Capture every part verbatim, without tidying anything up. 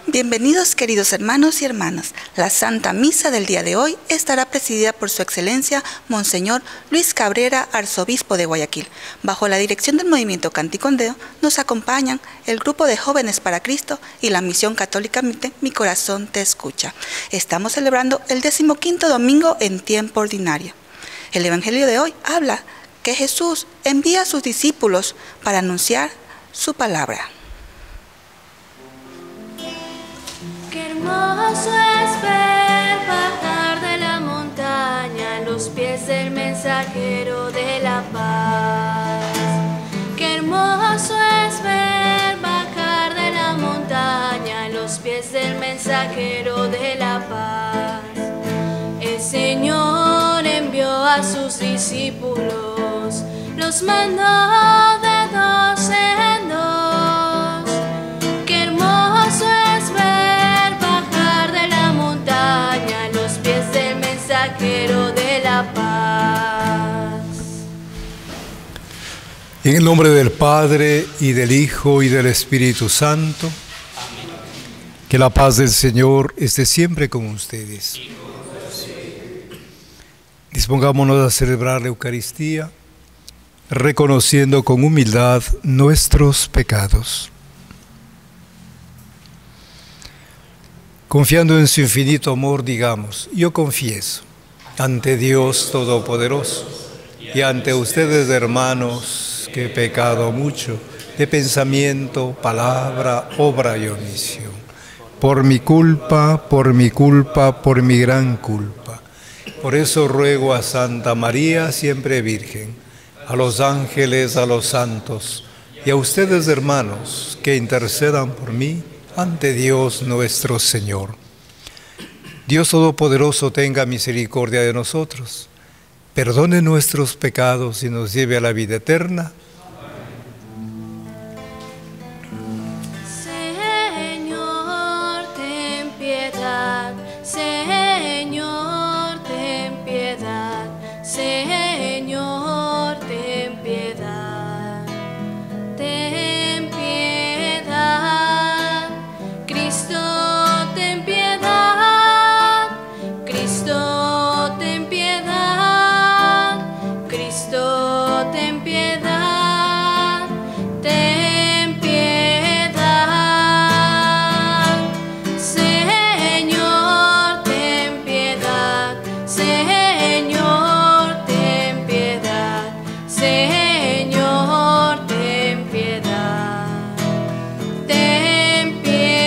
Bienvenidos, queridos hermanos y hermanas. La Santa Misa del día de hoy estará presidida por Su Excelencia Monseñor Luis Cabrera, Arzobispo de Guayaquil. Bajo la dirección del Movimiento Canticondeo nos acompañan el Grupo de Jóvenes para Cristo y la Misión Católica Mi Corazón Te Escucha. Estamos celebrando el decimoquinto domingo en tiempo ordinario. El Evangelio de hoy habla que Jesús envía a sus discípulos para anunciar su palabra. Qué hermoso es ver bajar de la montaña los pies del mensajero de la paz. Qué hermoso es ver bajar de la montaña los pies del mensajero de la paz. El Señor envió a sus discípulos, los mandó de dos en dos. Qué hermoso es ver los pies del mensajero de la paz. En el nombre del Padre, y del Hijo, y del Espíritu Santo. Amén. Que la paz del Señor esté siempre con ustedes. Dispongámonos a celebrar la Eucaristía, reconociendo con humildad nuestros pecados. Confiando en su infinito amor, digamos: yo confieso ante Dios Todopoderoso y ante ustedes, hermanos, que he pecado mucho de pensamiento, palabra, obra y omisión. Por mi culpa, por mi culpa, por mi gran culpa. Por eso ruego a Santa María, siempre Virgen, a los ángeles, a los santos y a ustedes, hermanos, que intercedan por mí ante Dios nuestro Señor. Dios Todopoderoso tenga misericordia de nosotros, perdone nuestros pecados y nos lleve a la vida eterna. Señor, ten piedad. Señor, ten piedad. Señor, ten piedad. Ten piedad. Cristo, ten piedad. Cristo, ten piedad. Cristo, ten piedad. Ten piedad. Señor, ten piedad. Señor, ten piedad. Señor, ten piedad. Ten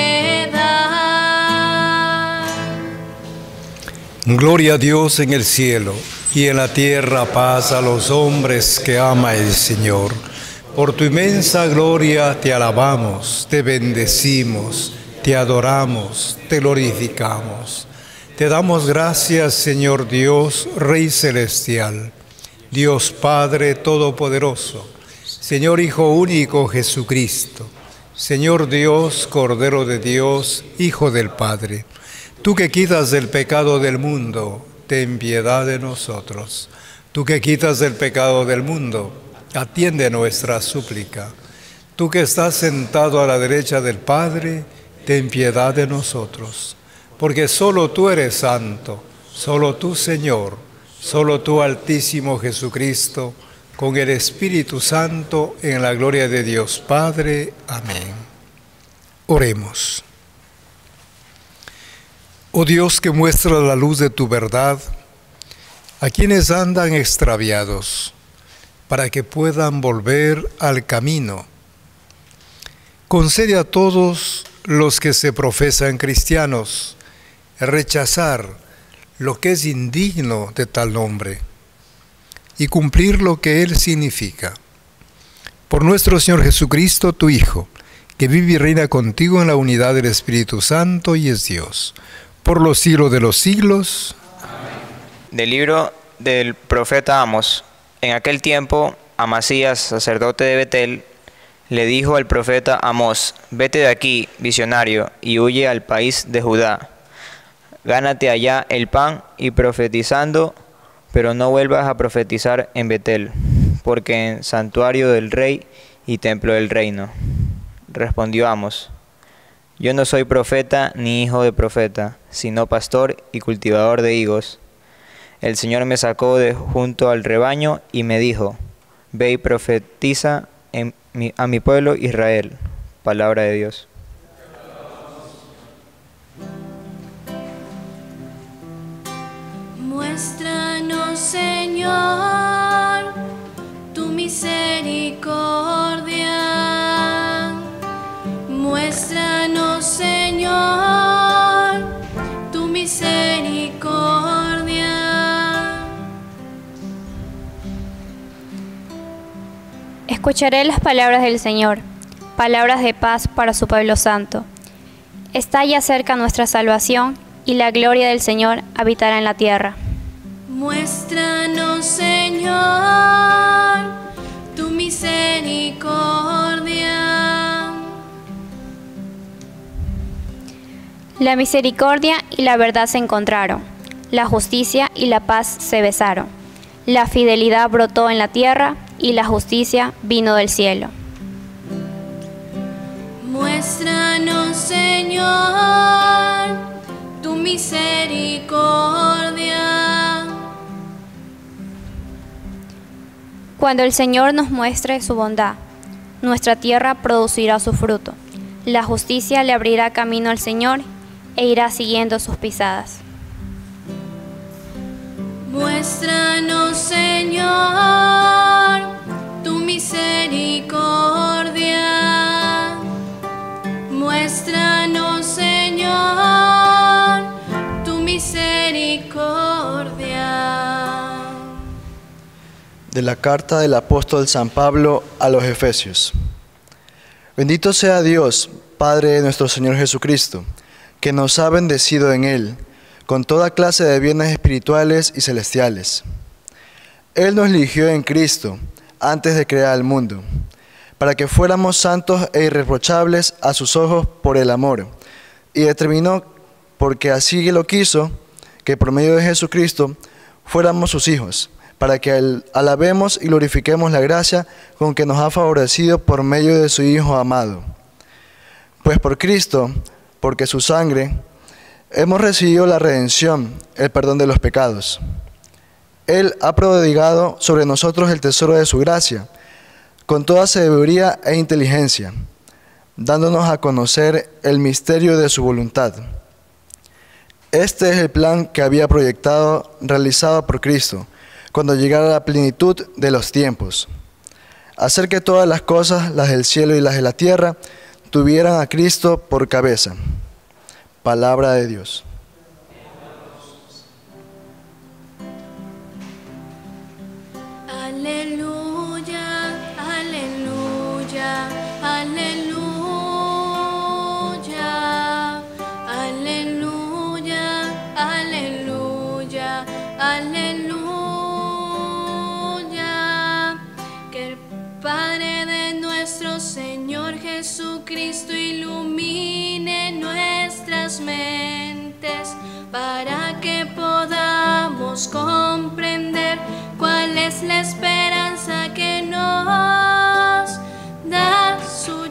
piedad. Gloria a Dios en el cielo, y en la tierra paz a los hombres que ama el Señor. Por tu inmensa gloria te alabamos, te bendecimos, te adoramos, te glorificamos. Te damos gracias, Señor Dios, Rey Celestial, Dios Padre Todopoderoso, Señor Hijo único Jesucristo, Señor Dios, Cordero de Dios, Hijo del Padre. Tú que quitas del pecado del mundo, ten piedad de nosotros. Tú que quitas del pecado del mundo, atiende nuestra súplica. Tú que estás sentado a la derecha del Padre, ten piedad de nosotros. Porque solo tú eres santo, solo tú, Señor, solo tú, Altísimo Jesucristo, con el Espíritu Santo, en la gloria de Dios Padre. Amén. Oremos. Oh Dios, que muestra la luz de tu verdad a quienes andan extraviados, para que puedan volver al camino. Concede a todos los que se profesan cristianos rechazar lo que es indigno de tal nombre y cumplir lo que él significa. Por nuestro Señor Jesucristo, tu Hijo, que vive y reina contigo en la unidad del Espíritu Santo y es Dios, por los siglos de los siglos. Del libro del profeta Amos. En aquel tiempo, Amasías, sacerdote de Betel, le dijo al profeta Amós: vete de aquí, visionario, y huye al país de Judá. Gánate allá el pan y profetizando, pero no vuelvas a profetizar en Betel, porque en santuario del rey y templo del reino. Respondió Amos: Yo no soy profeta ni hijo de profeta, sino pastor y cultivador de higos. El Señor me sacó de junto al rebaño y me dijo, ve y profetiza en mi, a mi pueblo Israel. Palabra de Dios. Muéstranos, Señor, tu misericordia. Muéstranos, Señor, tu misericordia. Escucharé las palabras del Señor, palabras de paz para su pueblo santo. Está ya cerca nuestra salvación, y la gloria del Señor habitará en la tierra. Muéstranos, Señor, tu misericordia. La misericordia y la verdad se encontraron, la justicia y la paz se besaron. La fidelidad brotó en la tierra y la justicia vino del cielo. Muéstranos, Señor, tu misericordia. Cuando el Señor nos muestre su bondad, nuestra tierra producirá su fruto. La justicia le abrirá camino al Señor e irá siguiendo sus pisadas. Muéstranos, Señor, tu misericordia. Muéstranos, Señor, tu misericordia. De la carta del apóstol San Pablo a los Efesios. Bendito sea Dios, Padre de nuestro Señor Jesucristo, que nos ha bendecido en Él, con toda clase de bienes espirituales y celestiales. Él nos eligió en Cristo, antes de crear el mundo, para que fuéramos santos e irreprochables a sus ojos por el amor, y determinó, porque así lo quiso, que por medio de Jesucristo fuéramos sus hijos, para que alabemos y glorifiquemos la gracia con que nos ha favorecido por medio de su Hijo amado. Pues por Cristo, porque su sangre, hemos recibido la redención, el perdón de los pecados. Él ha prodigado sobre nosotros el tesoro de su gracia, con toda sabiduría e inteligencia, dándonos a conocer el misterio de su voluntad. Este es el plan que había proyectado, realizado por Cristo, cuando llegara la plenitud de los tiempos, hacer que todas las cosas, las del cielo y las de la tierra, tuvieran a Cristo por cabeza. Palabra de Dios. Aleluya, aleluya, aleluya, aleluya, aleluya, aleluya. Que el Padre de nuestro Señor Jesucristo ilumine nuestras mentes para que podamos comprender cuál es la esperanza que nos da su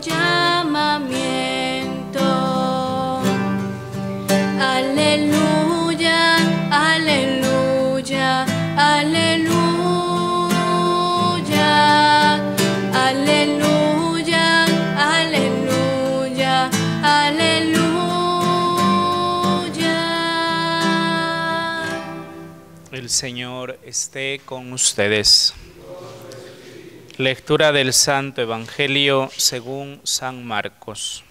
llamamiento. Aleluya, aleluya, aleluya, aleluya, aleluya, aleluya. El Señor esté con ustedes. Lectura del Santo Evangelio según San Marcos.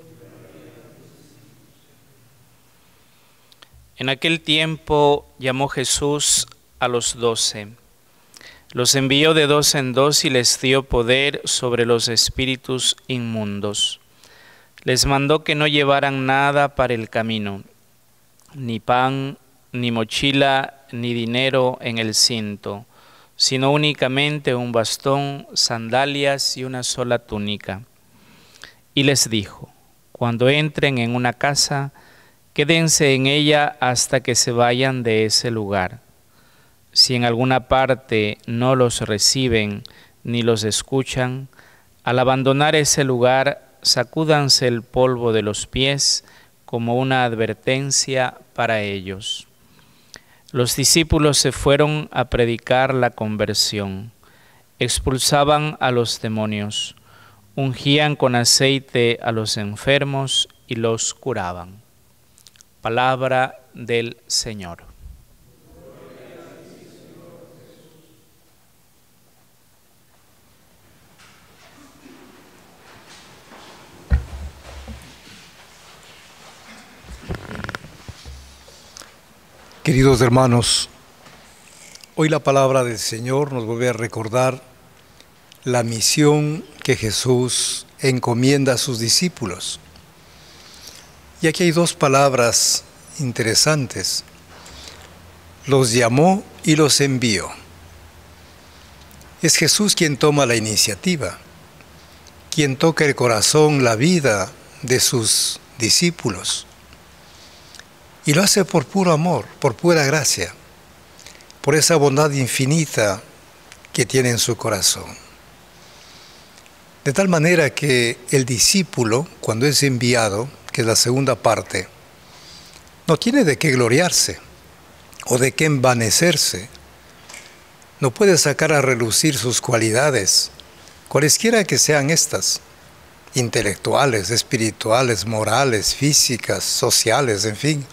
En aquel tiempo llamó Jesús a los doce. Los envió de dos en dos y les dio poder sobre los espíritus inmundos. Les mandó que no llevaran nada para el camino, ni pan, ni mochila, ni dinero en el cinto, sino únicamente un bastón, sandalias y una sola túnica. Y les dijo, cuando entren en una casa, quédense en ella hasta que se vayan de ese lugar. Si en alguna parte no los reciben ni los escuchan, al abandonar ese lugar, sacúdanse el polvo de los pies como una advertencia para ellos. Los discípulos se fueron a predicar la conversión, expulsaban a los demonios, ungían con aceite a los enfermos y los curaban. Palabra del Señor. Queridos hermanos, hoy la palabra del Señor nos vuelve a recordar la misión que Jesús encomienda a sus discípulos. Y aquí hay dos palabras interesantes: los llamó y los envió. Es Jesús quien toma la iniciativa, quien toca el corazón, la vida de sus discípulos. Y lo hace por puro amor, por pura gracia, por esa bondad infinita que tiene en su corazón. De tal manera que el discípulo, cuando es enviado, que es la segunda parte, no tiene de qué gloriarse o de qué envanecerse. No puede sacar a relucir sus cualidades, cualesquiera que sean estas, intelectuales, espirituales, morales, físicas, sociales, en fin.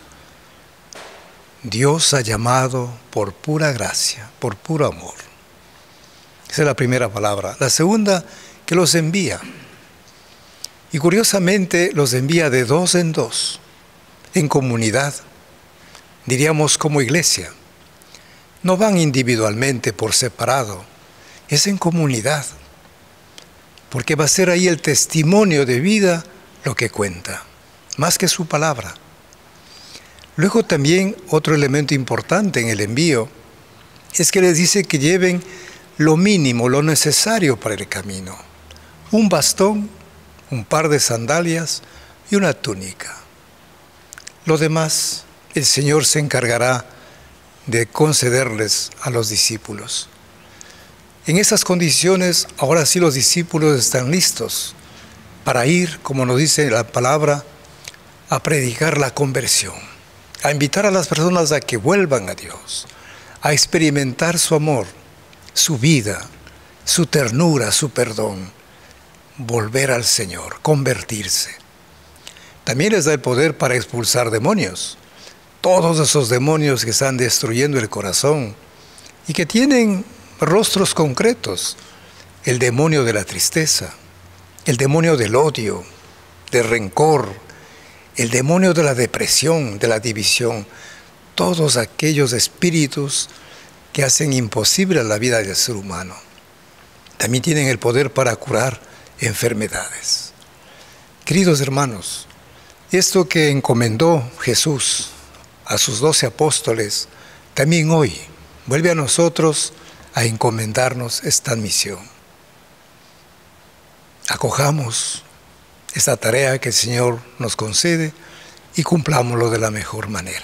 Dios ha llamado por pura gracia, por puro amor. Esa es la primera palabra. La segunda, que los envía. Y curiosamente los envía de dos en dos, en comunidad, diríamos como iglesia. No van individualmente por separado, es en comunidad, porque va a ser ahí el testimonio de vida lo que cuenta, más que su palabra. Luego también otro elemento importante en el envío es que les dice que lleven lo mínimo, lo necesario para el camino. Un bastón, un par de sandalias y una túnica. Lo demás, el Señor se encargará de concederles a los discípulos. En esas condiciones, ahora sí los discípulos están listos para ir, como nos dice la palabra, a predicar la conversión, a invitar a las personas a que vuelvan a Dios, a experimentar su amor, su vida, su ternura, su perdón, volver al Señor, convertirse. También les da el poder para expulsar demonios, todos esos demonios que están destruyendo el corazón y que tienen rostros concretos: el demonio de la tristeza, el demonio del odio, del rencor, el demonio de la depresión, de la división, todos aquellos espíritus que hacen imposible la vida del ser humano. También tienen el poder para curar enfermedades. Queridos hermanos, esto que encomendó Jesús a sus doce apóstoles, también hoy vuelve a nosotros a encomendarnos esta misión. Acojamos esta tarea que el Señor nos concede y cumplámoslo de la mejor manera.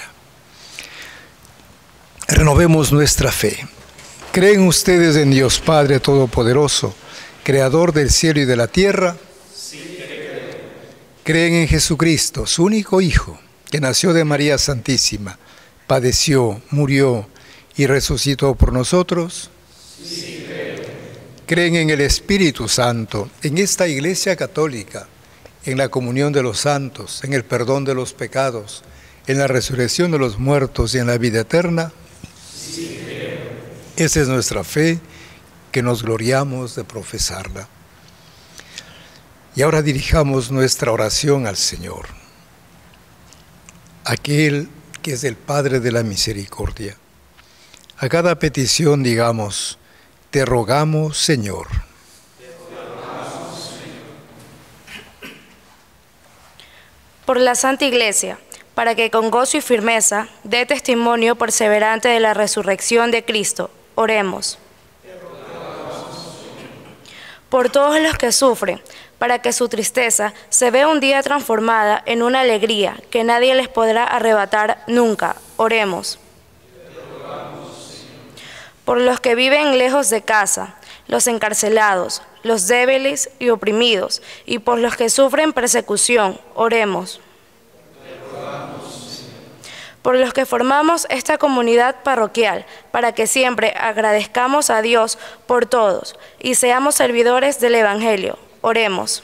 Renovemos nuestra fe. ¿Creen ustedes en Dios Padre Todopoderoso, Creador del cielo y de la tierra? Sí, creo. ¿Creen en Jesucristo, su único Hijo, que nació de María Santísima, padeció, murió y resucitó por nosotros? Sí, creo. ¿Creen en el Espíritu Santo, en esta Iglesia católica, en la comunión de los santos, en el perdón de los pecados, en la resurrección de los muertos y en la vida eterna? Sí, creo. Esa es nuestra fe, que nos gloriamos de profesarla. Y ahora dirijamos nuestra oración al Señor, aquel que es el Padre de la misericordia. A cada petición digamos: te rogamos, Señor. Por la Santa Iglesia, para que con gozo y firmeza dé testimonio perseverante de la resurrección de Cristo, oremos. Por todos los que sufren, para que su tristeza se vea un día transformada en una alegría que nadie les podrá arrebatar nunca, oremos. Por los que viven lejos de casa, los encarcelados, los débiles y oprimidos, y por los que sufren persecución. Oremos. Por los que formamos esta comunidad parroquial, para que siempre agradezcamos a Dios por todos y seamos servidores del Evangelio. Oremos.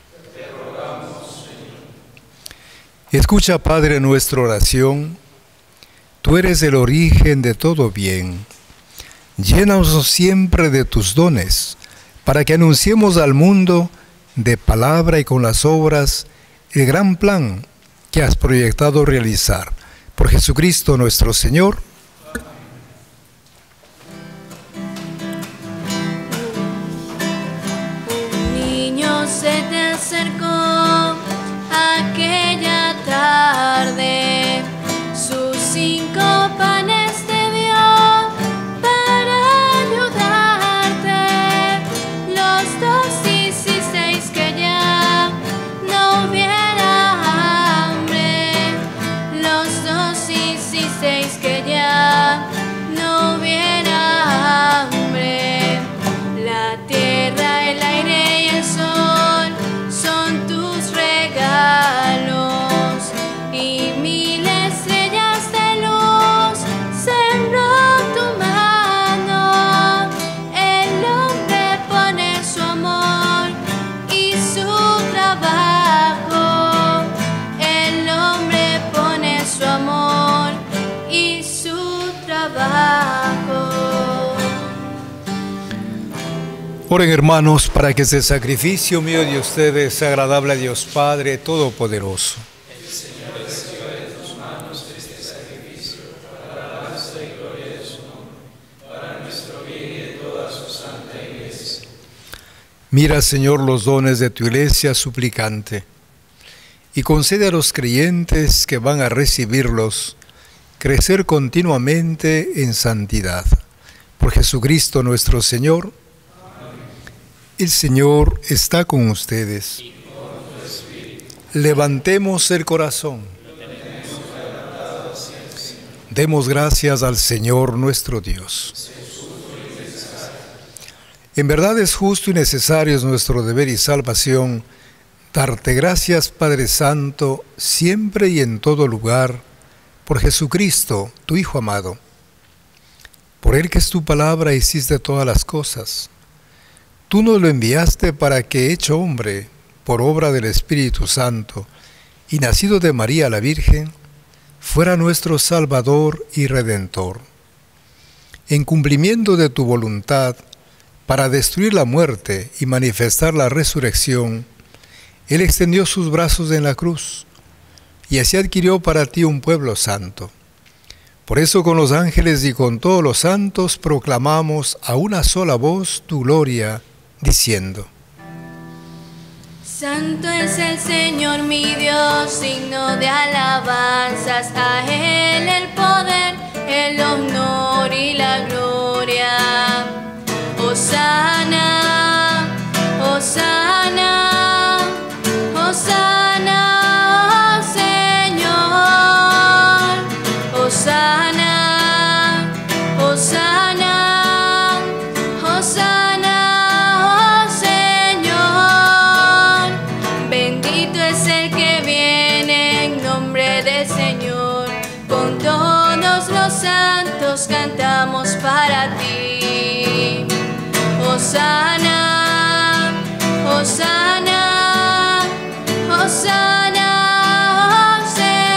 Escucha, Padre, nuestra oración. Tú eres el origen de todo bien. Llénanos siempre de tus dones, para que anunciemos al mundo, de palabra y con las obras, el gran plan que has proyectado realizar. Por Jesucristo nuestro Señor. Un niño se te acercó aquella tarde, sus cinco panes te dio para ayudarte. Los dos hicisteis que ya no hubiera hambre. Los dos hicisteis que ya no hubiera hambre. La tierra, el aire y el sol son tus regalos, y mil estrellas de luz sembró tu mano. El hombre pone su amor y su trabajo. El hombre pone su amor y su trabajo. Oren, hermanos, para que este sacrificio mío de ustedes sea agradable a Dios Padre Todopoderoso. El Señor reciba de tus manos este sacrificio para la alabanza y gloria de su nombre, para nuestro bien y de toda su santa Iglesia. Mira, Señor, los dones de tu Iglesia suplicante, y concede a los creyentes que van a recibirlos crecer continuamente en santidad. Por Jesucristo nuestro Señor. El Señor está con ustedes. Levantemos el corazón. Demos gracias al Señor nuestro Dios. En verdad es justo y necesario, es nuestro deber y salvación, darte gracias, Padre Santo, siempre y en todo lugar, por Jesucristo, tu Hijo amado. Por Él, que es tu palabra, hiciste todas las cosas. Tú nos lo enviaste para que, hecho hombre, por obra del Espíritu Santo, y nacido de María la Virgen, fuera nuestro Salvador y Redentor. En cumplimiento de tu voluntad, para destruir la muerte y manifestar la resurrección, Él extendió sus brazos en la cruz, y así adquirió para ti un pueblo santo. Por eso con los ángeles y con todos los santos proclamamos a una sola voz tu gloria, diciendo: Santo es el Señor mi Dios, digno de alabanzas, a Él el poder, el honor y la gloria. Hosana, Hosana, Hosana, oh Señor. Hosana, Hosana, Hosana, oh Señor. Bendito es el que viene en nombre del Señor. Con todos los santos cantamos para ti. Hosana, Hosana, Hosana, oh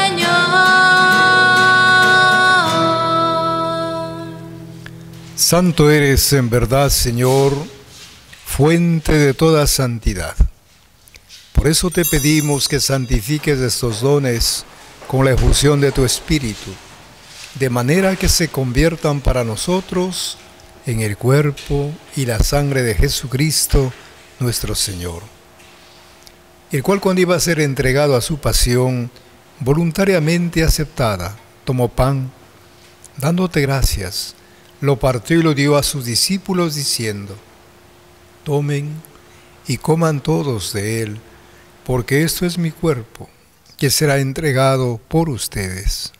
Señor. Santo eres en verdad, Señor, fuente de toda santidad. Por eso te pedimos que santifiques estos dones con la efusión de tu Espíritu, de manera que se conviertan para nosotros en el cuerpo y la sangre de Jesucristo, nuestro Señor, el cual, cuando iba a ser entregado a su pasión, voluntariamente aceptada, tomó pan, dándote gracias, lo partió y lo dio a sus discípulos, diciendo: tomen y coman todos de él, porque esto es mi cuerpo, que será entregado por ustedes.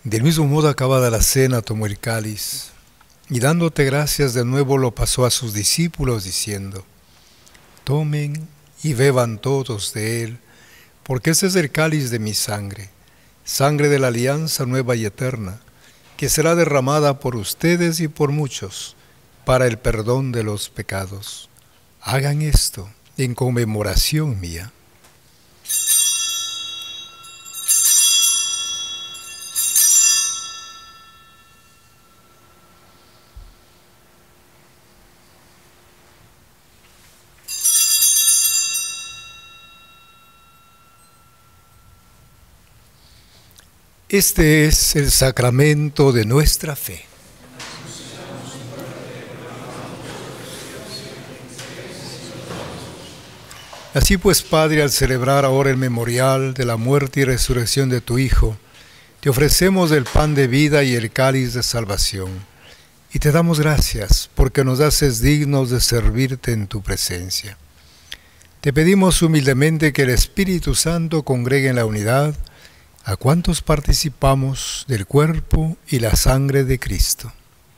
Del mismo modo, acabada la cena, tomó el cáliz y dándote gracias de nuevo lo pasó a sus discípulos diciendo: tomen y beban todos de él, porque ese es el cáliz de mi sangre, sangre de la alianza nueva y eterna, que será derramada por ustedes y por muchos para el perdón de los pecados. Hagan esto en conmemoración mía. Este es el sacramento de nuestra fe. Así pues, Padre, al celebrar ahora el memorial de la muerte y resurrección de tu Hijo, te ofrecemos el pan de vida y el cáliz de salvación, y te damos gracias porque nos haces dignos de servirte en tu presencia. Te pedimos humildemente que el Espíritu Santo congregue en la unidad a cuantos participamos del cuerpo y la sangre de Cristo.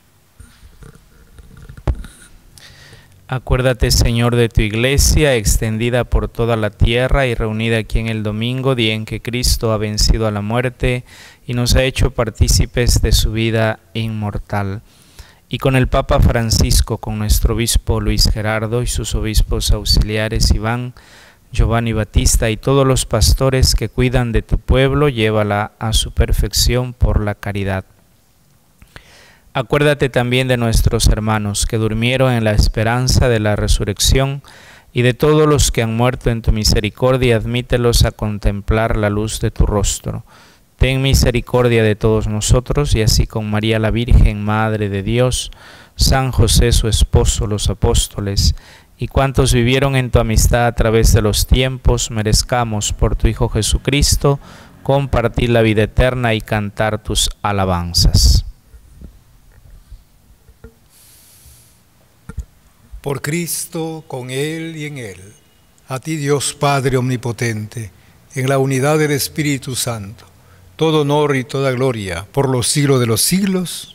Acuérdate, Señor, de tu iglesia, extendida por toda la tierra y reunida aquí en el domingo, día en que Cristo ha vencido a la muerte y nos ha hecho partícipes de su vida inmortal. Y con el Papa Francisco, con nuestro obispo Luis Gerardo y sus obispos auxiliares Iván, Giovanni Batista y todos los pastores que cuidan de tu pueblo, llévala a su perfección por la caridad. Acuérdate también de nuestros hermanos que durmieron en la esperanza de la resurrección y de todos los que han muerto en tu misericordia, admítelos a contemplar la luz de tu rostro. Ten misericordia de todos nosotros y así con María la Virgen, Madre de Dios, San José su esposo, los apóstoles, y cuantos vivieron en tu amistad a través de los tiempos, merezcamos por tu Hijo Jesucristo compartir la vida eterna y cantar tus alabanzas. Por Cristo, con Él y en Él, a ti Dios Padre Omnipotente, en la unidad del Espíritu Santo, todo honor y toda gloria por los siglos de los siglos.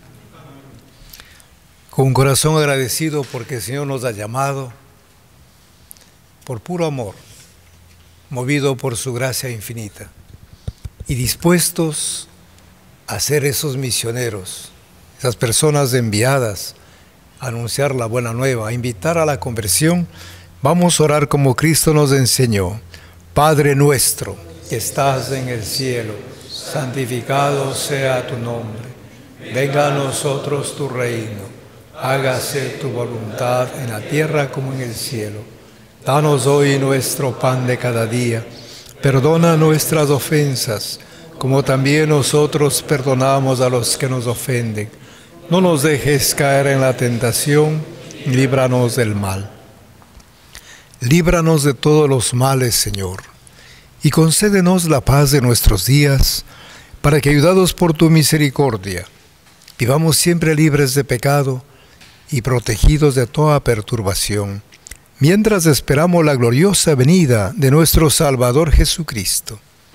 Con un corazón agradecido porque el Señor nos ha llamado, por puro amor, movido por su gracia infinita, y dispuestos a ser esos misioneros, esas personas enviadas a anunciar la buena nueva, a invitar a la conversión. Vamos a orar como Cristo nos enseñó. Padre nuestro, que estás en el cielo, santificado sea tu nombre. Venga a nosotros tu reino. Hágase tu voluntad en la tierra como en el cielo. Danos hoy nuestro pan de cada día. Perdona nuestras ofensas, como también nosotros perdonamos a los que nos ofenden. No nos dejes caer en la tentación, líbranos del mal. Líbranos de todos los males, Señor, y concédenos la paz de nuestros días, para que, ayudados por tu misericordia, vivamos siempre libres de pecado y protegidos de toda perturbación, mientras esperamos la gloriosa venida de nuestro Salvador Jesucristo.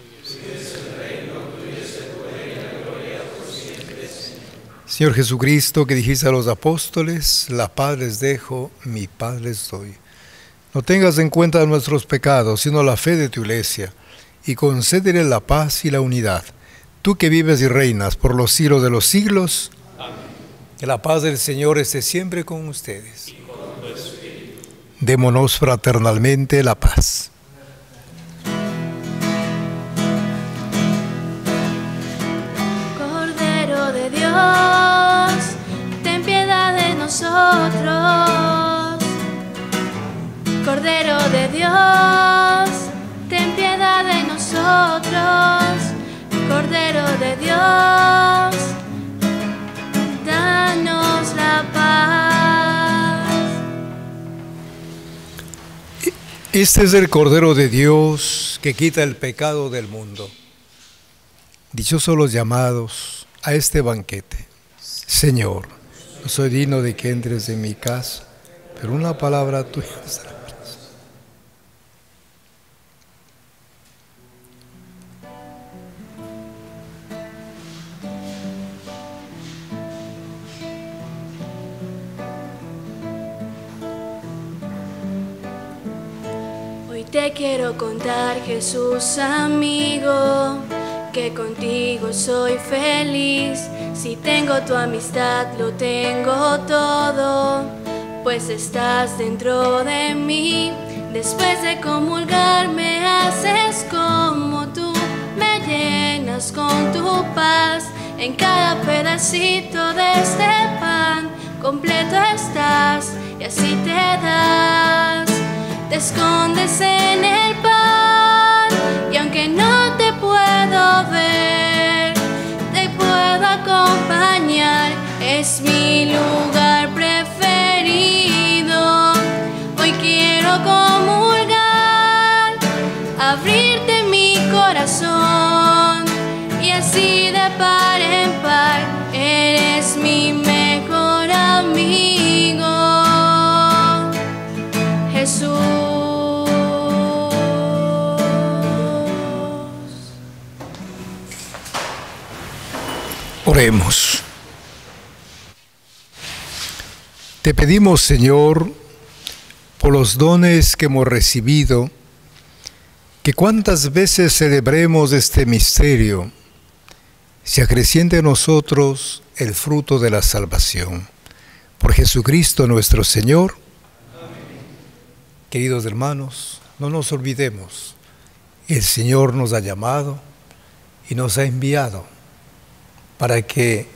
Señor Jesucristo, que dijiste a los apóstoles: la paz les dejo, mi paz les doy. No tengas en cuenta nuestros pecados, sino la fe de tu iglesia, y concédele la paz y la unidad. Tú que vives y reinas por los siglos de los siglos. Que la paz del Señor esté siempre con ustedes. Y con tu espíritu. Démonos fraternalmente la paz. Cordero de Dios, ten piedad de nosotros. Cordero de Dios, ten piedad de nosotros. Cordero de Dios, danos la paz. Este es el Cordero de Dios que quita el pecado del mundo. Dichosos los llamados a este banquete. Señor, no soy digno de que entres en mi casa, pero una palabra tuya será. te quiero contar, Jesús amigo, que contigo soy feliz. Si tengo tu amistad, lo tengo todo, pues estás dentro de mí. Después de comulgar me haces como tú, me llenas con tu paz. En cada pedacito de este pan completo estás, y así te das. Te escondes en el pan, y aunque no te puedo ver, te puedo acompañar. Es mi lugar preferido. Hoy quiero comulgar, abrirte mi corazón, y así de par en par eres mi mejor amigo, Jesús. Oremos. Te pedimos, Señor, por los dones que hemos recibido, que cuantas veces celebremos este misterio, se acreciente en nosotros el fruto de la salvación. Por Jesucristo nuestro Señor. Amén. Queridos hermanos, no nos olvidemos, el Señor nos ha llamado y nos ha enviado para que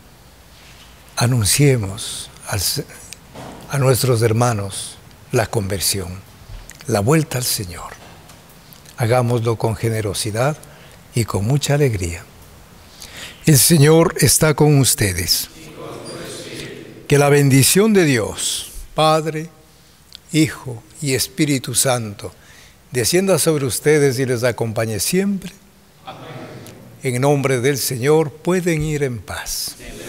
anunciemos al, a nuestros hermanos la conversión, la vuelta al Señor. Hagámoslo con generosidad y con mucha alegría. El Señor está con ustedes. Que la bendición de Dios, Padre, Hijo y Espíritu Santo, descienda sobre ustedes y les acompañe siempre. Amén. En nombre del Señor pueden ir en paz. Amén.